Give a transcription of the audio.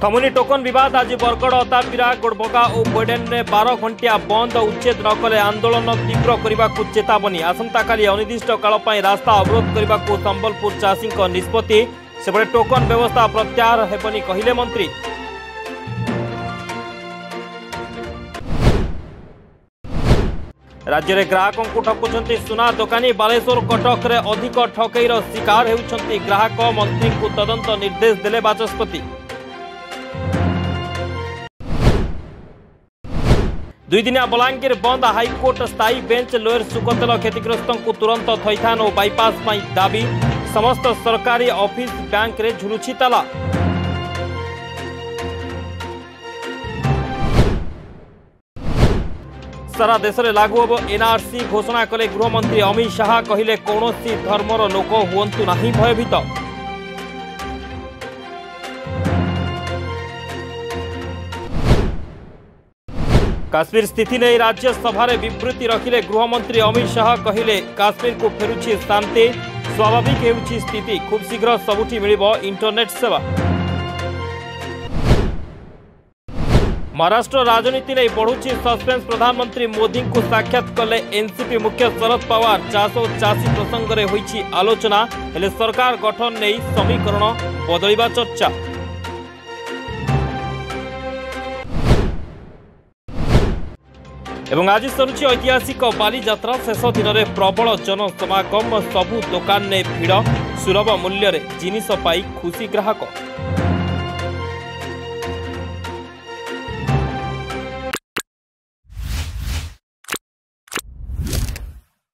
थमुनी token विवाद आज बरगड़ अतापिरा गोड़बगा और बोडेन में 12 घंटिया बंद उच्छेद न कले आंदोलन तीव्र करने को चेतावनी। आसंता काली अनिर्दिष्ट काल रास्ता अवरोध करने को संबलपुर चाषी निष्पत्ति। सेपटे टोकन व्यवस्था प्रत्याहार हेबनी कहिले मंत्री। राज्य में ग्राहकों को ठकुंट सुना दोकानी। बालेश्वर कटक रे अधिक ठकईर शिकार होउछंती ग्राहक। मंत्री को तदंत निर्देश देले बाचस्पति। 2 दिनिया बलांगीर बंद हाईकोर्ट स्थायी बेंच। लोयर सुकतेल क्षतिग्रस्तों को तुरंत थैथान और बाईपास पर दाबी। समस्त सरकारी ऑफिस बैंक रे झुलुछि ताला। सारा देश में लागू हम एनआरसी घोषणा कले गृहमंत्री अमित शाह। कहिले कौनसी धर्मर लोक हुअंतु नहीं भयभीत। काश्मीर स्थिति नहीं राज्यसभा रे विबृति रखिले गृहमंत्री अमित शाह। कहिले काश्मीर को फेरुछि शांति। स्वाभाविक हेउछि स्थिति। खूब शीघ्र सबुठी मिलिबो इंटरनेट सेवा। महाराष्ट्र राजनीति नहीं बढ़ुछि सस्पेंस। प्रधानमंत्री मोदी को साक्षात कले एनसीपी मुख्य शरद पवार। चाष और चाषी प्रसंग में होइछि आलोचना। हेले सरकार गठन नहीं समीकरण बदलिबा चर्चा। एवं आज सरुछि ऐतिहासिक बालीजात्रा। शेष दिन में प्रबल जनसमागम। सबु दुकान ने भिड़। सुलभ मूल्य जिनिस पाई खुशी ग्राहक।